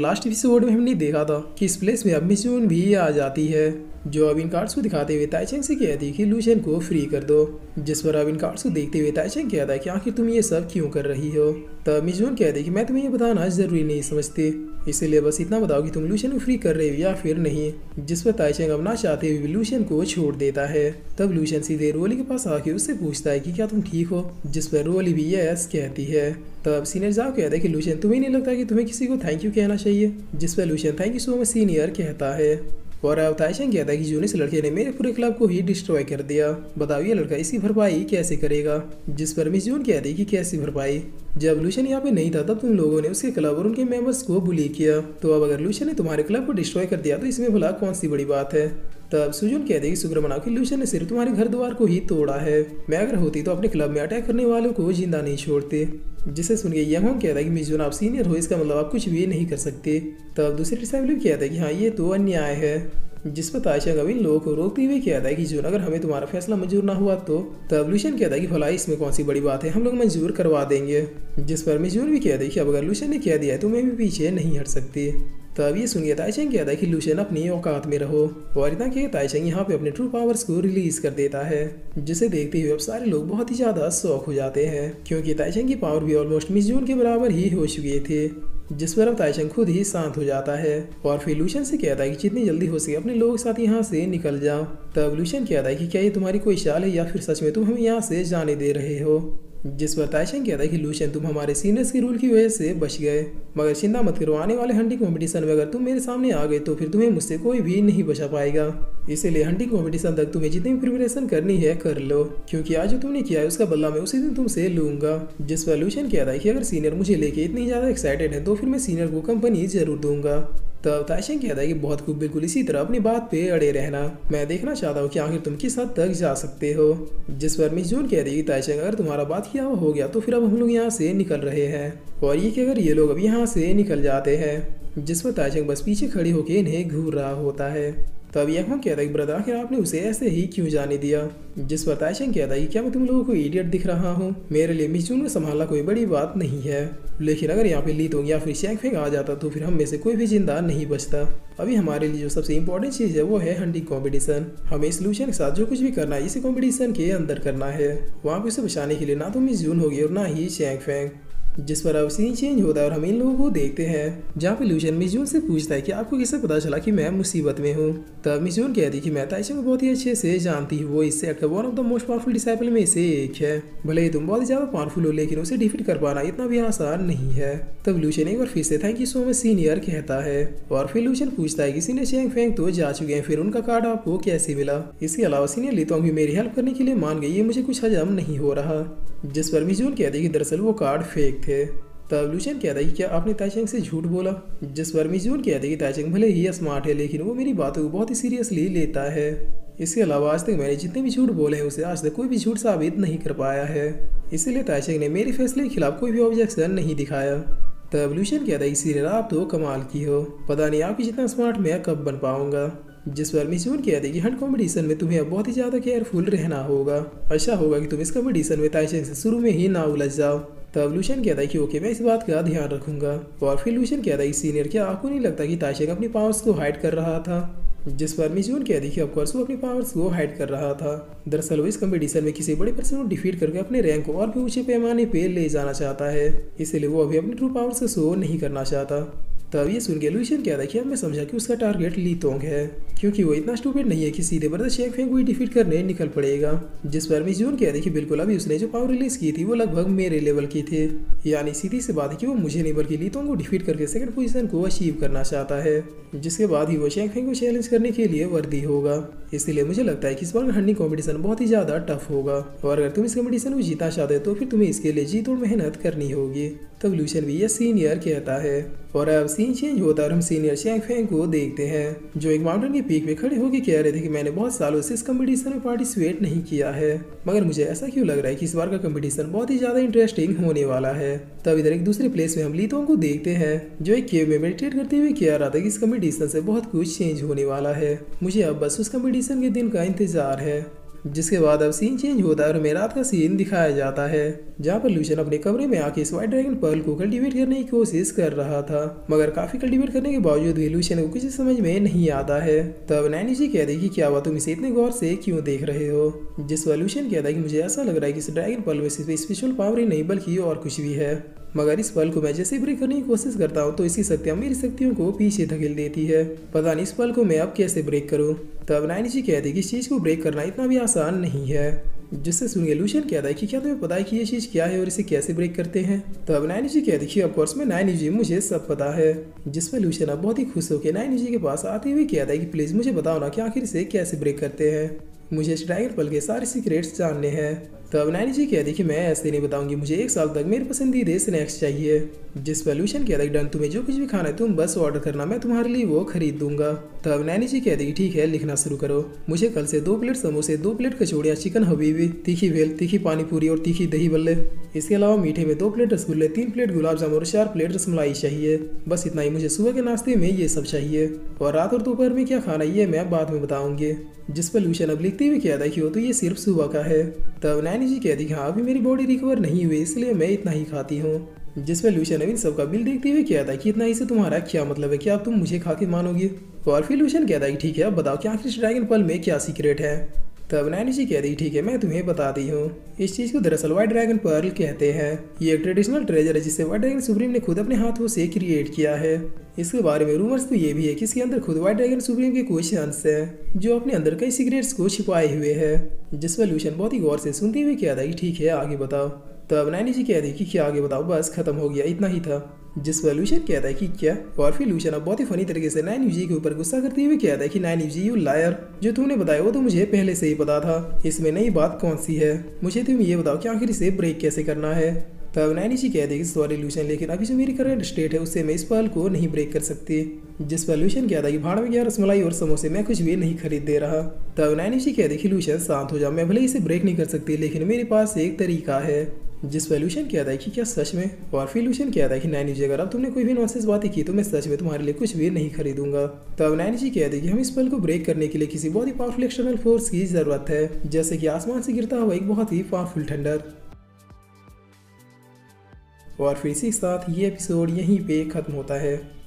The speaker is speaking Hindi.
लास्ट एपिसोड में हमने देखा था कि इस प्लेस में अब मिस जून भी आ जाती है, जो अब इन कार्ड्स को दिखाते हुए ताइचेंग से कहती है कि लूशियन को फ्री कर दो। जिस पर अब इन कार्ड्स को देखते हुए ताइचेंग कहता है कि आखिर तुम ये सब क्यों कर रही हो। तब मिस जून कहती है कि मैं तुम्हें ये बताना जरूरी नहीं समझती, इसीलिए बस इतना बताओ कि तुम लूशियन को फ्री कर रहे हो या फिर नहीं। जिस पर ताइचेंग अब ना चाहते हुए लूशियन को छोड़ देता है। तब लूशियन सीधे रोली के पास आके उससे पूछता है कि क्या तुम ठीक हो, जिस पर रोली भी यस कहती है। तब सीनियर जाओ कहता है कि लूशियन तुम्हें नहीं लगता कि तुम्हें किसी को थैंक यू कहना चाहिए, जिस पर Lucian thank you so much senior कहता है। और अब ताइचेंग कहता है कि जून इस लड़के ने मेरे पूरे क्लब को ही डिस्ट्रॉय कर दिया, बताओ ये लड़का इसकी भरपाई कैसे करेगा। जिस पर मिस जून कहती है कि कैसी भरपाई, जब लूशियन यहाँ पे नहीं था तब तुम लोगों ने उसके क्लब और उनके मेंबर्स को बुली किया, तो अब अगर लूशियन ने तुम्हारे क्लब को डिस्ट्रॉय कर दिया तो इसमें भला कौन सी बड़ी बात है। तब सुजून कहते हैं कि शुक्र मनाओ कि लूशियन ने सिर्फ तुम्हारे घर द्वार को ही तोड़ा है, मैं अगर होती तो अपने क्लब में अटैक करने वालों को जिंदा नहीं छोड़ते। जिसे सुन के यंग कहता है कि मिस जून आप सीनियर हो, इसका मतलब आप कुछ भी नहीं कर सकते। तब दूसरे डिसाइबल भी कहता है कि हाँ ये तो अन्याय है। जिस पर ताइचेंग अब इन लोगों को रोकते हुए कहता है कि जून अगर हमें तुम्हारा फैसला मंजूर ना हुआ तो। तब लूशियन कहता है कि भला इसमें कौन सी बड़ी बात है, हम लोग मंजूर करवा देंगे। जिस पर मिस जून भी कहता है कि अब अगर लूशियन ने कह दिया है तो मैं भी पीछे नहीं हट सकती। तब ये सुन के ताइचेंग कहता है कि लूशियन अपनी औकात में रहो, और इतना कि ताइचेंग यहाँ पे अपने ट्रू पावर्स को रिलीज कर देता है, जिसे देखते हुए अब सारे लोग बहुत ही ज्यादा शॉक हो जाते हैं, क्योंकि ताइचेंग की पावर भी ऑलमोस्ट मिस जून के बराबर ही हो चुकी थी। जिस पर अब ताइचेंग खुद ही शांत हो जाता है और फिर लूशियन से कहता है कि जितनी जल्दी हो सके अपने लोगों के साथ यहाँ से निकल जाओ। तब लूशियन कहता है कि क्या ये तुम्हारी कोई चाल है या फिर सच में तुम हमें यहाँ से जाने दे रहे हो। जिस पर ताइचेंग कहता है कि लूशियन तुम हमारे सीनियर्स के रूल की वजह से बच गए, मगर चिंता मत करो, आने वाले हंटिंग कंपटीशन में अगर तुम मेरे सामने आ गए तो फिर तुम्हें मुझसे कोई भी नहीं बचा पाएगा, इसीलिए हंटिंग कंपटीशन तक तुम्हें जितनी भी प्रिपरेशन करनी है कर लो, क्योंकि आज जो तुमने किया है उसका बदला मैं उसी दिन तुमसे लूंगा। जिस पर लूशियन कहता है कि अगर सीनियर मुझे लेके इतनी ज्यादा एक्साइटेड है तो फिर मैं सीनियर को कंपनी जरूर दूंगा। तब ताइचेंग कहता है कि बहुत खूब, बिल्कुल इसी तरह अपनी बात पे अड़े रहना, मैं देखना चाहता हूँ कि आखिर तुम किस हद तक जा सकते हो। जिस पर मिस जून कहती है कि ताइचेंग अगर तुम्हारा बात किया हो गया तो फिर अब हम लोग यहाँ से निकल रहे हैं, और ये कि अगर ये लोग अब यहाँ से निकल जाते हैं। जिस पर ताइचेंग बस पीछे खड़ी होकर इन्हें घूर रहा होता है। तब यंग कहता है कि ब्रदर आखिर आपने उसे ऐसे ही क्यों जाने दिया। जिस पर ताइचेंग कहता है कि क्या मैं तुम लोगों को इडियट दिख रहा हूँ, मेरे लिए मिस जून को संभालना कोई बड़ी बात नहीं है, लेकिन अगर यहाँ पे ली तो या फिर शैंगफेंग आ जाता तो फिर हम में से कोई भी जिंदा नहीं बचता। अभी हमारे लिए जो सबसे इंपॉर्टेंट चीज़ है वो है हंटिंग कंपटीशन, हमें इस लूशियन के साथ जो कुछ भी करना है इसी कंपटीशन के अंदर करना है, वहाँ पे उसे बचाने के लिए ना तो मिस जून होगी और ना ही शैंगफेंग। जिस पर अब सीन चेंज होता है और हम इन लोगों को देखते हैं जहाँ पे लूशियन मिस जून से पूछता है कि आपको कैसे पता चला कि मैं मुसीबत में हूँ। तब मिस जून कहती है कि मैं ताइचेंग को बहुत ही अच्छे से जानती हूँ, वो इस सेट का one of the most powerful disciple में से एक है, भले ही तुम बहुत ही ज्यादा पावरफुल हो लेकिन उसे डिफीट कर पाना इतना भी आसान नहीं है। तब लूशियन एक बार फिर से thank you so much senior कहता है, और फिर लूशियन पूछता है कि सीनियर शैंगफेंग तो जा चुके हैं, फिर उनका कार्ड आपको कैसे मिला। इसके अलावा सीनियर लीतोंग भी मेरी हेल्प करने के लिए मान गई, ये मुझे कुछ हजम नहीं हो रहा। जिस पर मिस जून कहती है कि दरअसल वो कार्ड फेक थे। तब लूशियन कहता है कि क्या आपने ताइचेंग से झूठ बोला। जिस पर मिस जून कहती है कि ताइचेंग भले ही स्मार्ट है लेकिन वो मेरी बातों को बहुत ही सीरियसली लेता है, इसके अलावा आज तक मैंने जितने भी झूठ बोले हैं उसे आज तक कोई भी झूठ साबित नहीं कर पाया है, इसीलिए ताइचेंग ने मेरे फैसले के खिलाफ कोई भी ऑब्जेक्शन नहीं दिखाया। तब लूशियन कहता है कि सीनियर आप तो कमाल की हो, पता नहीं आपकी जितना स्मार्ट मैं कब बन पाऊंगा। जिस पर मिस जून कहती है कि हंट कॉम्पिटिशन में तुम्हें अब बहुत ही ज्यादा केयरफुल रहना होगा, अच्छा होगा कि तुम इस कॉम्पिटिशन में ताइचेंग से शुरू में ही ना उलझ जाओ। तब लूशियन कहता है कि ओके मैं इस बात का ध्यान रखूंगा, और फिर लूशियन कहता है कि सीनियर क्या आपको नहीं लगता कि ताइचेंग अपनी पावर्स को हाइड कर रहा था। जिस पर मिस जून कहती है कि ऑफकोर्स वो अपनी पावर्स को हाइड कर रहा था, दरअसल वो इस कंपटीशन में किसी बड़े पर्सन को डिफीट करके अपने रैंक को और भी ऊंचे पैमाने पे ले जाना चाहता है, इसलिए वो अभी अपनी ट्रू पावर्स को शो नहीं करना चाहता। तब ये सुन के लूशियन कहता है कि अब मैं समझा कि उसका टारगेट लीतोंग है, क्योंकि वो इतना स्टूपिड नहीं है कि सीधे ब्रदर शैंगफेंग को ही डिफीट करने निकल पड़ेगा। जिस पर मिस जून कहती है कि बिल्कुल अभी उसने जो पावर रिलीज की थी वो लगभग मेरे लेवल की थी, यानी सीधी सी बात है कि वो मुझे नहीं बल्कि लीतोंग को डिफीट करके सेकंड पोजीशन को अचीव करना चाहता है, जिसके बाद ही वो शैंगफेंग को चैलेंज करने के लिए वर्दी होगा। इसलिए मुझे लगता है कि इस बार हंटिंग कॉम्पिटिशन बहुत ही ज्यादा टफ होगा, और अगर तुम इस कॉम्पिटिशन को जीतना चाहते हो तो फिर तुम्हें इसके लिए जी तोड़ मेहनत करनी होगी। तब लूशियन भी ये सीनियर कहता है, और अब सीन चेंज होता है और हम सीनियर शैंगफेंग को देखते हैं जो एक माउंटेन के पीक पे खड़े होकर कह रहे थे कि मैंने बहुत सालों से इस कंपटीशन में पार्टिसिपेट नहीं किया है, मगर मुझे ऐसा क्यों लग रहा है कि इस बार का कंपटीशन बहुत ही ज्यादा इंटरेस्टिंग होने वाला है। तब इधर एक दूसरे प्लेस में हम लीतोंग को देखते हैं जो एक केव में मेडिटेट करते हुए कह रहा था कि इस कंपटीशन से बहुत कुछ चेंज होने वाला है, मुझे अब बस उस कंपटीशन के दिन का इंतजार है। जिसके बाद अब सीन चेंज होता है और हमें रात का सीन दिखाया जाता है, जहाँ पर लूशन अपने कमरे में आके इस व्हाइट ड्रैगन पर्ल को कल्टीवेट करने की कोशिश कर रहा था, मगर काफी कल्टीवेट करने के बावजूद भी लूशन को कुछ समझ में नहीं आता है। तब नैनी जी कहती कि क्या हुआ, तुम इसे इतने गौर से क्यों देख रहे हो। जिस पर लूशन कहता है कि मुझे ऐसा लग रहा है कि इस ड्रैगन पर्ल में सिर्फ स्पेशल पावर ही नहीं बल्कि और कुछ भी है, मगर इस पल को मैं जैसे ब्रेक करने की कोशिश करता हूँ तो इसकी शक्तियाँ मेरी शक्तियों को पीछे धकेल देती है। पता नहीं इस पल को मैं अब कैसे ब्रेक करूँ। तब नैनी जी कहती है कि इस चीज़ को ब्रेक करना इतना भी आसान नहीं है। जिससे सुन के लूशन कहता है कि क्या तुम्हें पता है कि ये चीज़ क्या है और इसे कैसे ब्रेक करते हैं। तब नैनी जी कहती है कि ऑफकोर्स मैं नैनी जी, मुझे सब पता है। जिस पर लूशन अब बहुत ही खुश होकर नैनी जी के पास आते हुए कहता है कि प्लीज़ मुझे बताओ ना कि आखिर इसे कैसे ब्रेक करते हैं, मुझे इस ड्रैगन पर्ल के सारे सीक्रेट्स जानने हैं। तब नैनी जी कहती कि मैं ऐसे नहीं बताऊंगी, मुझे 1 साल तक मेरे पसंदीदा स्नैक्स चाहिए। जिस पर लूशन कहता है डन, तुम्हें जो कुछ भी खाना है तुम बस ऑर्डर करना, मैं तुम्हारे लिए वो खरीद दूंगा। तब नैनी जी कहती कि ठीक है, लिखना शुरू करो। मुझे कल से 2 प्लेट समोसे, 2 प्लेट कचौड़ियाँ, चिकन हबीबी, तीखी भेल, तीखी पानी पूरी और तीखी दही बल्ले। इसके अलावा मीठे में 2 प्लेट रसगुल्ले, 3 प्लेट गुलाब जामुन और 4 प्लेट रसमलाई चाहिए। बस इतना ही, मुझे सुबह के नाश्ते में ये सब चाहिए और रात और दोपहर में क्या खाना ये मैं बाद में बताऊंगी। जिस पर लूशन अब लिखते हुए कहता है कि वो तो ये सिर्फ सुबह का है। तब नैनी जी कहती कि हाँ, अभी मेरी बॉडी रिकवर नहीं हुई इसलिए मैं इतना ही खाती हूँ। जिस पर लूशन अब इन सबका बिल देखते हुए कहता है कि इतना ही से तुम्हारा क्या मतलब है, क्या तुम मुझे खा के मानोगे। और फिर लूशन कहता है कि ठीक है, अब बताओ कि आखिर इस ड्रैगन पर्ल में क्या सीक्रेट है। तब नैनी जी कहती ठीक है, मैं तुम्हें बताती हूँ। इस चीज़ को दरअसल व्हाइट ड्रैगन पर्ल कहते हैं। ये एक ट्रेडिशनल ट्रेजर है जिसे व्हाइट ड्रैगन सुप्रीम ने खुद अपने हाथों से क्रिएट किया है। इसके बारे में रूमर्स तो ये भी है कि इसके अंदर खुद व्हाइट ड्रैगन सुप्रीम के कुछ अंश हैं जो अपने अंदर कई सीक्रेट्स को छिपाए हुए हैं। जिस पर लूशन बहुत ही गौर से सुनते हुए कहता है कि ठीक है, आगे बताओ। तब नैनी जी कहती कि क्या आगे बताओ, बस खत्म हो गया, इतना ही था। जिस पर लूशन कहता है कि क्या। और फिर लूशन अब बहुत ही फनी तरीके से नैनी जी के ऊपर गुस्सा करते हुए कहता है कि नैनी जी, यू लायर, जो तुमने बताया वो तो मुझे पहले से ही पता था, इसमें नई बात कौन सी है। मुझे तुम ये बताओ कि आखिर इसे ब्रेक कैसे करना है। तब नैनी जी कहते हैं कि सॉरी लूशन, लेकिन अभी जो मेरी करंट स्टेट है उससे मैं इस पर्ल को नहीं ब्रेक कर सकती। जिस पर लूशन कहता है कि भाड़ में गया रसमलाई और समोसे, मैं कुछ भी नहीं खरीद दे रहा। तब नैनी जी कहते हैं कि लूशन शांत हो जाओ, मैं भले इसे ब्रेक नहीं कर सकती लेकिन मेरे पास एक तरीका है। जिस पर लूशन कहता है कि क्या सच में। और फिर लूशन कहता है कि नैनी जी, अगर अब तुमने कोई भी नॉनसेंस बातें की तो मैं सच में तुम्हारे लिए कुछ भी नहीं खरीदूंगा। तब नैनी जी कहते हैं कि हम इस पल को ब्रेक करने के लिए किसी बहुत ही पावरफुल एक्सटर्नल फोर्स की जरूरत है, जैसे कि आसमान से गिरता हुआ एक बहुत ही पावरफुल थंडर। और फिर इसी के साथ ये एपिसोड यहीं पे खत्म होता है।